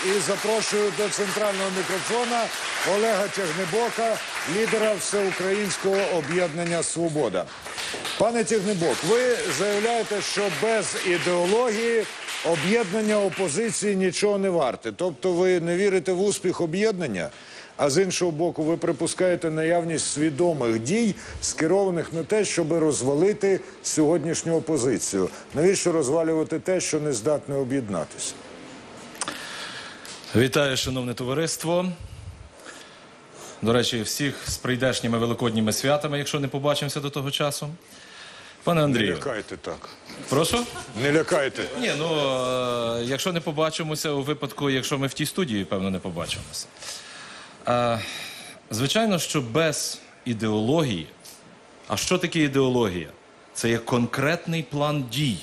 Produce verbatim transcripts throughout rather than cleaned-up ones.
і запрошую до центрального мікрофона Олега Тягнебока, лідера Всеукраїнського об'єднання «Свобода». Пане Тягнебок, ви заявляєте, що без ідеології об'єднання опозиції нічого не варте. Тобто ви не вірите в успіх об'єднання, а з іншого боку ви припускаєте наявність свідомих дій, скерованих на те, щоб розвалити сьогоднішню опозицію. Навіщо розвалювати те, що не здатне об'єднатися? Вітаю, шановне товариство. До речі, всіх з прийдешніми великодніми святами, якщо не побачимося до того часу. Пане Андрію. Не лякайте так. Прошу? Не лякайте. Ні, ну, е, якщо не побачимося у випадку, якщо ми в тій студії, певно, не побачимося. Е, звичайно, що без ідеології, а що таке ідеологія? Це є конкретний план дій.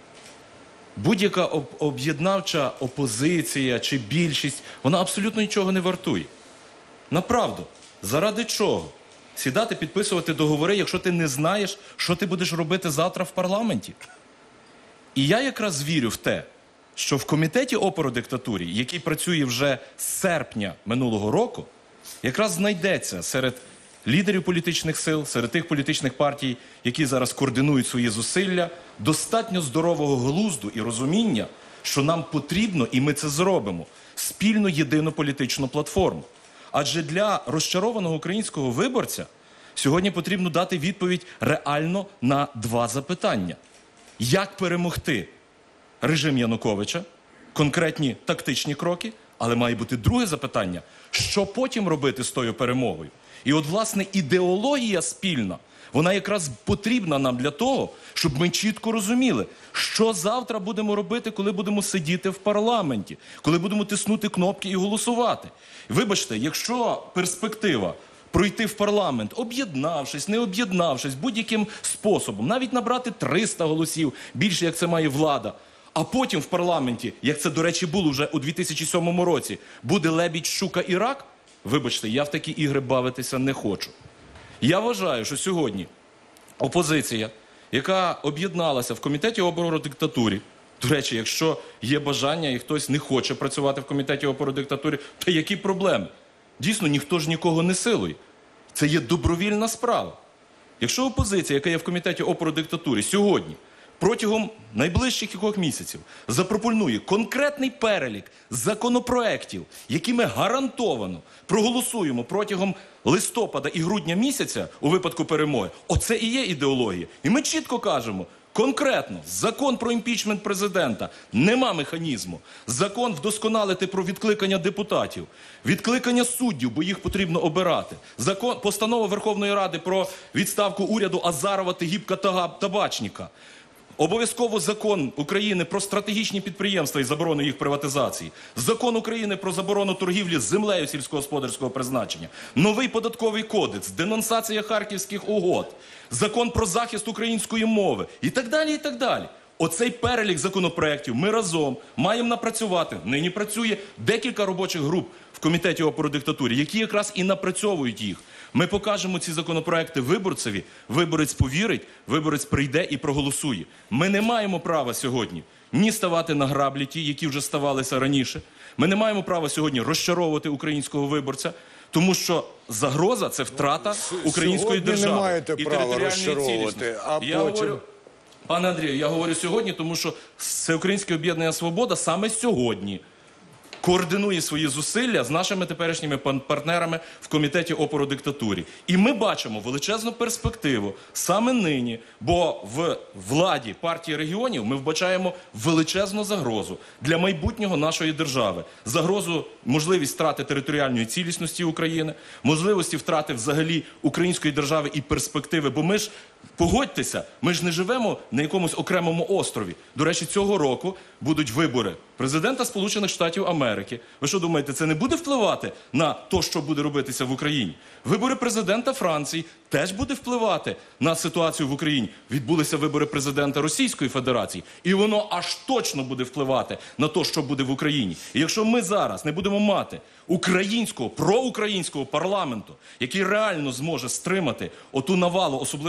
Будь-яка об об'єднавча опозиція чи більшість, вона абсолютно нічого не вартує. Направду, заради чого? Сідати, підписувати договори, якщо ти не знаєш, що ти будеш робити завтра в парламенті. І я якраз вірю в те, що в комітеті опору диктатурі, який працює вже з серпня минулого року, якраз знайдеться серед лідерів політичних сил, серед тих політичних партій, які зараз координують свої зусилля, достатньо здорового глузду і розуміння, що нам потрібно, і ми це зробимо, спільну єдину політичну платформу. Адже для розчарованого українського виборця сьогодні потрібно дати відповідь реально на два запитання. Як перемогти режим Януковича, конкретні тактичні кроки, але має бути друге запитання, що потім робити з тою перемогою. І от, власне, ідеологія спільна, вона якраз потрібна нам для того, щоб ми чітко розуміли, що завтра будемо робити, коли будемо сидіти в парламенті, коли будемо тиснути кнопки і голосувати. Вибачте, якщо перспектива пройти в парламент, об'єднавшись, не об'єднавшись, будь-яким способом, навіть набрати триста голосів, більше, як це має влада, а потім в парламенті, як це, до речі, було вже у дві тисячі сьомому році, буде Лебідь, Щука і Рак, вибачте, я в такі ігри бавитися не хочу. Я вважаю, що сьогодні опозиція, яка об'єдналася в комітеті опору диктатурі, до речі, якщо є бажання і хтось не хоче працювати в комітеті опору диктатурі, то які проблеми? Дійсно, ніхто ж нікого не силує. Це є добровільна справа. Якщо опозиція, яка є в комітеті опору диктатурі, сьогодні, протягом найближчих кількох місяців запропонує конкретний перелік законопроєктів, які ми гарантовано проголосуємо протягом листопада і грудня місяця у випадку перемоги, оце і є ідеологія. І ми чітко кажемо, конкретно, закон про імпічмент президента, нема механізму. Закон вдосконалити про відкликання депутатів, відкликання суддів, бо їх потрібно обирати. Закон, постанова Верховної Ради про відставку уряду Азарова, Тигіпка та Табачніка. Обов'язково закон України про стратегічні підприємства і заборону їх приватизації. Закон України про заборону торгівлі з землею сільськогосподарського призначення. Новий податковий кодекс, денонсація Харківських угод. Закон про захист української мови. І так далі, і так далі. Оцей перелік законопроєктів ми разом маємо напрацювати. Нині працює декілька робочих груп в комітеті опору диктатурі, які якраз і напрацьовують їх. Ми покажемо ці законопроекти виборцеві, виборець повірить, виборець прийде і проголосує. Ми не маємо права сьогодні ні ставати на граблі ті, які вже ставалися раніше. Ми не маємо права сьогодні розчаровувати українського виборця, тому що загроза – це втрата української сьогодні держави не маєте і права територіальної розчаровувати, а я потім... говорю, пане Андрію, я говорю сьогодні, тому що Всеукраїнське об'єднання «Свобода» саме сьогодні координує свої зусилля з нашими теперішніми партнерами в комітеті опору диктатурі. І ми бачимо величезну перспективу саме нині, бо в владі партії регіонів ми вбачаємо величезну загрозу для майбутнього нашої держави. Загрозу, можливість втрати територіальної цілісності України, можливості втрати взагалі української держави і перспективи, бо ми ж, погодьтеся, ми ж не живемо на якомусь окремому острові. До речі, цього року будуть вибори президента Сполучених Штатів Америки. Ви що думаєте, це не буде впливати на те, що буде робитися в Україні? Вибори президента Франції теж буде впливати на ситуацію в Україні. Відбулися вибори президента Російської Федерації, і воно аж точно буде впливати на те, що буде в Україні. І якщо ми зараз не будемо мати українського, проукраїнського парламенту, який реально зможе стримати оту навалу, особливо яка буде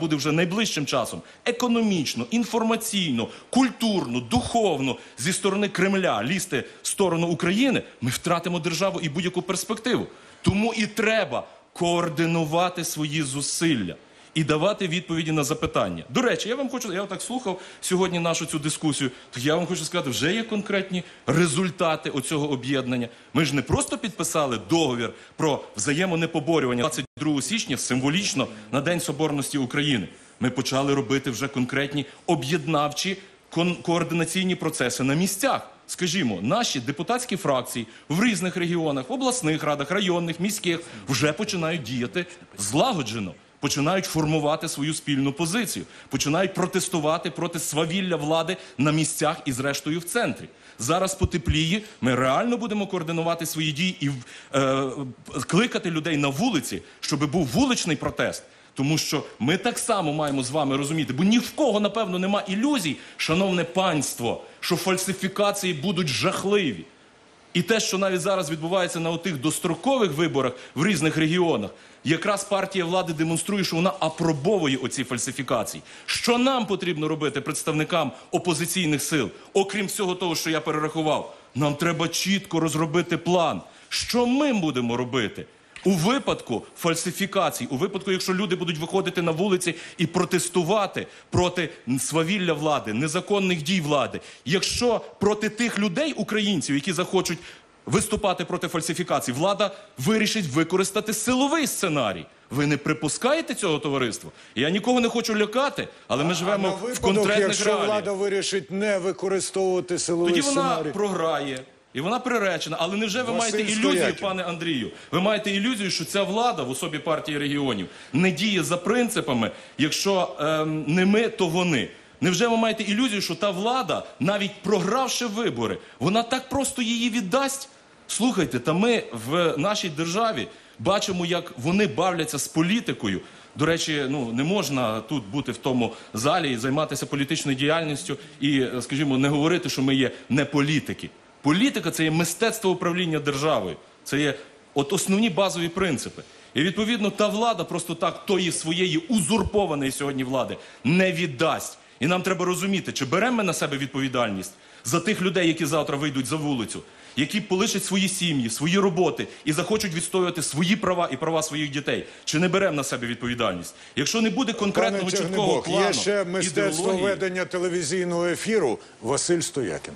буде вже найближчим часом економічно, інформаційно, культурно, духовно зі сторони Кремля лізти в сторону України, ми втратимо державу і будь-яку перспективу. Тому і треба координувати свої зусилля і давати відповіді на запитання. До речі, я вам хочу, я так слухав сьогодні нашу цю дискусію, то я вам хочу сказати, вже є конкретні результати оцього об'єднання. Ми ж не просто підписали договір про взаємонепоборювання двадцять другого січня символічно на День Соборності України. Ми почали робити вже конкретні об'єднавчі кон- координаційні процеси на місцях. Скажімо, наші депутатські фракції в різних регіонах, в обласних радах, районних, міських вже починають діяти злагоджено. Починають формувати свою спільну позицію, починають протестувати проти свавілля влади на місцях і зрештою в центрі. Зараз потепліє, ми реально будемо координувати свої дії і е, кликати людей на вулиці, щоб був вуличний протест. Тому що ми так само маємо з вами розуміти, бо ні в кого, напевно, нема ілюзій, шановне панство, що фальсифікації будуть жахливі. І те, що навіть зараз відбувається на отих дострокових виборах в різних регіонах, якраз партія влади демонструє, що вона апробовує оці фальсифікації. Що нам потрібно робити, представникам опозиційних сил? Окрім всього того, що я перерахував, нам треба чітко розробити план. Що ми будемо робити? У випадку фальсифікацій, у випадку, якщо люди будуть виходити на вулиці і протестувати проти свавілля влади, незаконних дій влади, якщо проти тих людей, українців, які захочуть виступати проти фальсифікацій, влада вирішить використати силовий сценарій. Ви не припускаєте цього, товариство? Я нікого не хочу лякати, але ми живемо а на в випадок, конкретних якщо реаліях. влада вирішить не використовувати силовий Тоді вона сценарій? програє. І вона приречена. Але невже ви Василь маєте ілюзію, Стоякін. пане Андрію? Ви маєте ілюзію, що ця влада в особі партії регіонів не діє за принципами, якщо ем, не ми, то вони. Невже ви маєте ілюзію, що та влада, навіть програвши вибори, вона так просто її віддасть? Слухайте, та ми в нашій державі бачимо, як вони бавляться з політикою. До речі, ну не можна тут бути в тому залі і займатися політичною діяльністю і, скажімо, не говорити, що ми є не політики. Політика – це є мистецтво управління державою. Це є от основні базові принципи. І, відповідно, та влада просто так тої своєї узурпованої сьогодні влади не віддасть. І нам треба розуміти, чи беремо ми на себе відповідальність за тих людей, які завтра вийдуть за вулицю, які полишать свої сім'ї, свої роботи і захочуть відстоювати свої права і права своїх дітей. Чи не беремо на себе відповідальність? Якщо не буде конкретного Пане чіткого Тягнебок, плану, є ще мистецтво ідеології, ведення телевізійного ефіру. Василь Стоякін.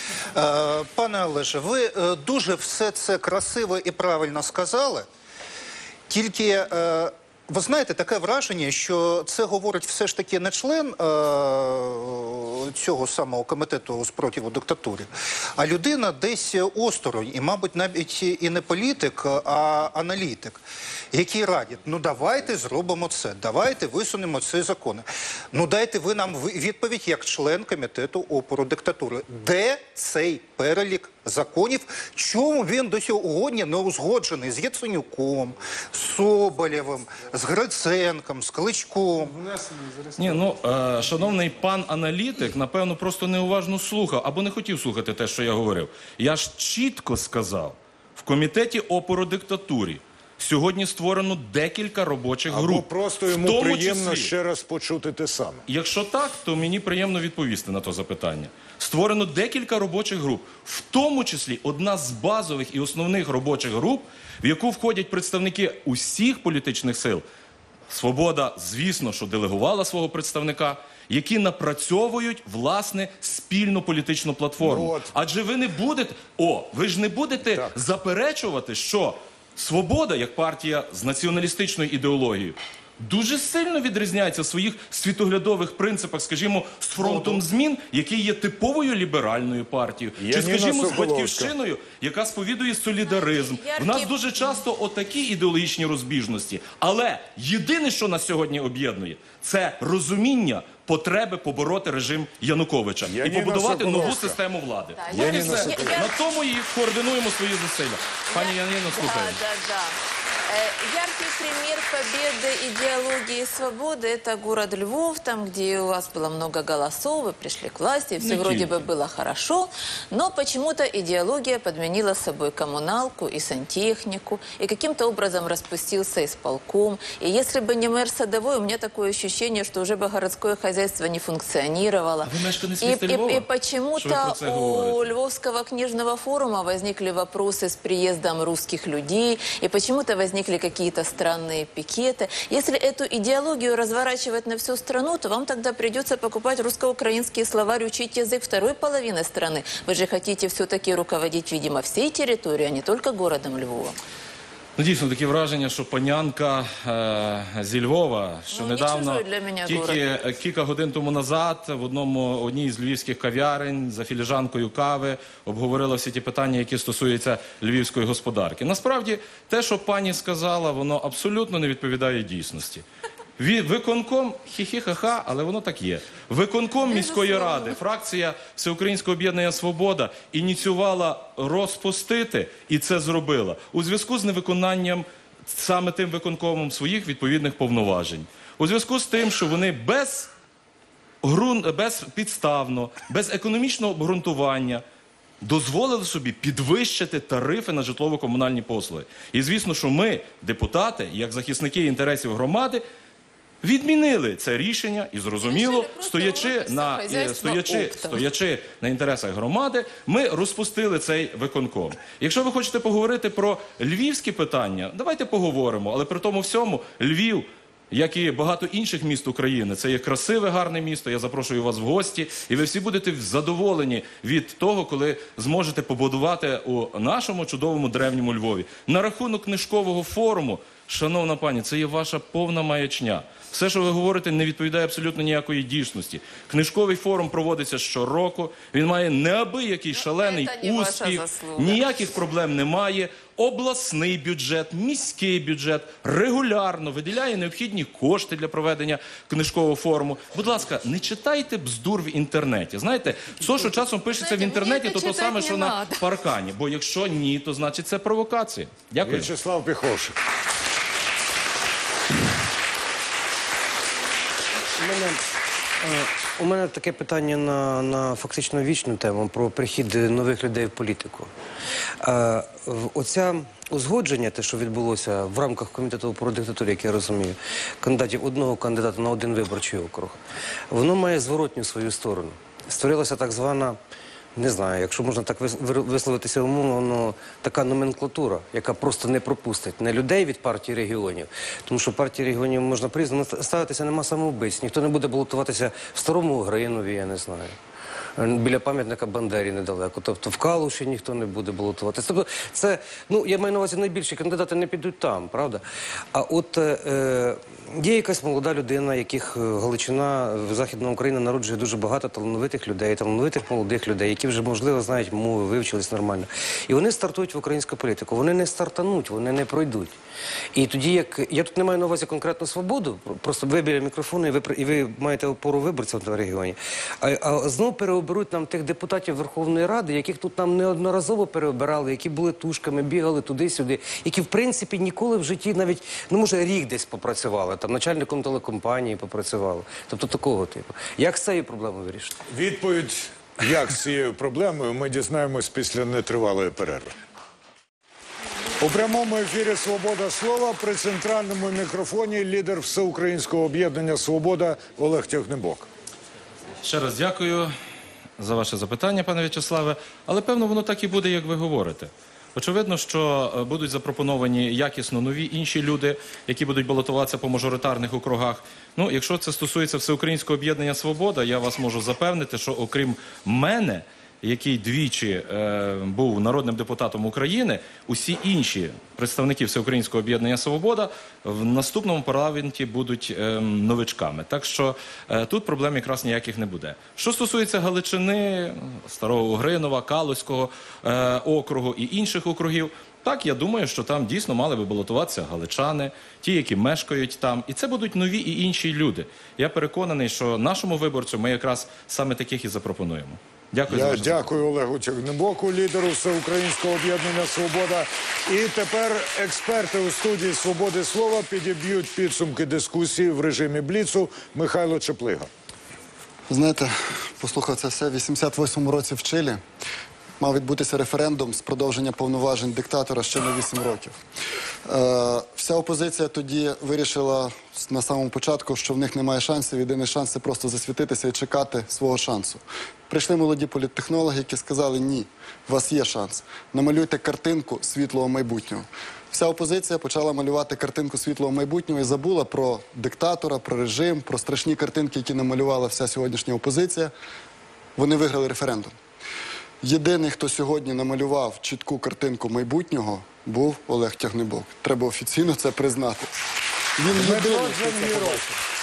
Е, Пане Олеже, ви е, дуже все це красиво і правильно сказали, тільки, е, ви знаєте, таке враження, що це говорить все ж таки не член е, цього самого комітету спротиву диктатури, а людина десь осторонь, і, мабуть, навіть і не політик, а аналітик, який радить, ну давайте зробимо це, давайте висунемо ці закони. Ну дайте ви нам відповідь як член комітету опору диктатури. Де цей перелік законів? Чому він до сьогодні не узгоджений з Яценюком, з Соболєвим, з Гриценком, з Кличком? Ні, ну, е, шановний пан аналітик, напевно, просто неуважно слухав або не хотів слухати те, що я говорив. Я ж чітко сказав, в комітеті опору диктатурі сьогодні створено декілька робочих груп. Або просто В йому тому приємно числі, ще раз почути те саме. якщо так, то мені приємно відповісти на то запитання. Створено декілька робочих груп, в тому числі одна з базових і основних робочих груп, в яку входять представники усіх політичних сил. Свобода, звісно, що делегувала свого представника, які напрацьовують, власне, спільну політичну платформу. Ну, от. Адже ви не будете, о, ви ж не будете Так. заперечувати, що Свобода, як партія з націоналістичною ідеологією, дуже сильно відрізняється в своїх світоглядових принципах, скажімо, з фронтом змін, який є типовою ліберальною партією, чи, Яніна скажімо, з Соколовська. батьківщиною, яка сповідує солідаризм. В нас дуже часто отакі ідеологічні розбіжності. Але єдине, що нас сьогодні об'єднує, це розуміння потреби побороти режим Януковича і Яніна побудувати нову Соколовська. систему влади. Так, От і Яніна все. Соколовська. На тому і координуємо свої зусилля. Пані Яніно, слухаю. Да, да, да. Э, Яркий пример победы идеологии свободы – это город Львов, там, где у вас было много голосов, вы пришли к власти, все Не вроде только. бы было хорошо, но почему-то идеология подменила собой коммуналку и сантехнику, и каким-то образом распустился исполком. И если бы не мэр Садовой, у меня такое ощущение, что уже бы городское хозяйство не функционировало. А вы мешканец И, міста и- Львова? и Що ви про почему-то це у говорите? Львовского книжного форума возникли вопросы с приездом русских людей, и почему-то возникли какие-то странные пикеты. Если эту идеологию разворачивать на всю страну, то вам тогда придется покупать русско-украинский словарь, учить язык второй половины страны. Вы же хотите все-таки руководить, видимо, всей территорией, а не только городом Львова. Ну, дійсно, таке враження, що панянка е, зі Львова, що Ну, не недавно, чужой для мене тільки город. е, кілька годин тому назад, в одному, одній з львівських кав'ярень за філіжанкою кави обговорила всі ті питання, які стосуються львівської господарки. Насправді, те, що пані сказала, воно абсолютно не відповідає дійсності. Ві- Виконком, хі-хі-ха-ха, але воно так є. Виконком міської ради, фракція Всеукраїнського об'єднання «Свобода» ініціювала розпустити, і це зробила, у зв'язку з невиконанням саме тим виконкомом своїх відповідних повноважень. У зв'язку з тим, що вони без, грун... безпідставно, без економічного обґрунтування дозволили собі підвищити тарифи на житлово-комунальні послуги. І звісно, що ми, депутати, як захисники інтересів громади, відмінили це рішення і, зрозуміло, Рішили просто стоячи вводити на, все е, хазяйство стоячи, оптом. стоячи на інтересах громади, ми розпустили цей виконком. Якщо ви хочете поговорити про львівські питання, давайте поговоримо, але при тому всьому Львів, як і багато інших міст України, це є красиве, гарне місто, я запрошую вас в гості, і ви всі будете задоволені від того, коли зможете побудувати у нашому чудовому древньому Львові. На рахунок книжкового форуму, шановна пані, це є ваша повна маячня. Все, що ви говорите, не відповідає абсолютно ніякої дійсності. Книжковий форум проводиться щороку, він має неабиякий шалений це не ваша успіх, заслуга. ніяких проблем немає. Обласний бюджет, міський бюджет регулярно виділяє необхідні кошти для проведення книжкового форуму. Будь ласка, не читайте бздур в інтернеті. Знаєте, все, що часом пишеться в Знаєте, інтернеті, мені то це то саме, читати що не на надо. паркані. Бо якщо ні, то значить це провокація. Дякую. В'ячеслав Піховшик. У мене, е, у мене таке питання на, на фактично вічну тему про прихід нових людей в політику. Е, в- Оця узгодження, те, що відбулося в рамках комітету про диктатуру, як я розумію, кандидатів одного кандидата на один виборчий округ, воно має зворотню свою сторону. Створилася так звана, не знаю, якщо можна так вис- вир- висловитися умовно, така номенклатура, яка просто не пропустить не людей від партії регіонів, тому що партії регіонів можна по-різному ставитися, нема самовбивць, ніхто не буде балотуватися в Старому Гринові, я не знаю. Біля пам'ятника Бандері недалеко. Тобто в Калуші ніхто не буде балотуватися. Тобто це, ну, я маю на увазі, найбільші кандидати не підуть там, правда? А от е, є якась молода людина, яких е, Галичина, в Західна Україна народжує дуже багато талановитих людей, талановитих молодих людей, які вже, можливо, знають мови, вивчились нормально. І вони стартують в українську політику. Вони не стартануть, вони не пройдуть. І тоді, як я тут не маю на увазі конкретну свободу, просто ви біля мікрофону, і ви, при- і ви маєте опору виборців в регіоні, а, а знову переоберуть нам тих депутатів Верховної Ради, яких тут нам неодноразово переобирали, які були тушками, бігали туди-сюди, які, в принципі, ніколи в житті навіть, ну, може, рік десь попрацювали, там, начальником телекомпанії попрацювали. Тобто такого типу. Як з цією проблемою вирішити? Відповідь, як з цією проблемою, ми дізнаємось після нетривалої перерви. У прямому ефірі «Свобода слова» при центральному мікрофоні лідер Всеукраїнського об'єднання «Свобода» Олег Тягнебок. Ще раз дякую за ваше запитання, пане В'ячеславе. Але, певно, воно так і буде, як ви говорите. Очевидно, що е, будуть запропоновані якісно нові інші люди, які будуть балотуватися по мажоритарних округах. Ну, якщо це стосується Всеукраїнського об'єднання «Свобода», я вас можу запевнити, що окрім мене, який двічі е, був народним депутатом України, усі інші представники Всеукраїнського об'єднання «Свобода» в наступному парламенті будуть е, новичками. Так що е, тут проблем якраз ніяких не буде. Що стосується Галичини, Старого Угринова, Калузького е, округу і інших округів, так, я думаю, що там дійсно мали би балотуватися галичани, ті, які мешкають там. І це будуть нові і інші люди. Я переконаний, що нашому виборцю ми якраз саме таких і запропонуємо. Дякую за Я ваше дякую Олегу Тягнебоку, лідеру Всеукраїнського об'єднання «Свобода». І тепер експерти у студії «Свободи слова» підіб'ють підсумки дискусії в режимі Бліцу. Михайло Чеплига. Знаєте, послухав це все. В вісімдесят восьмому році в Чилі мав відбутися референдум з продовження повноважень диктатора ще на вісім років. Е, вся опозиція тоді вирішила на самому початку, що в них немає шансів. Єдиний шанс – це просто засвітитися і чекати свого шансу. Прийшли молоді політтехнологи, які сказали: ні, у вас є шанс. Намалюйте картинку світлого майбутнього. Вся опозиція почала малювати картинку світлого майбутнього і забула про диктатора, про режим, про страшні картинки, які намалювала вся сьогоднішня опозиція. Вони виграли референдум. Єдиний, хто сьогодні намалював чітку картинку майбутнього, був Олег Тягнебок. Треба офіційно це признати. Він Дмитро єдиний, хто це Джангіров. побачив.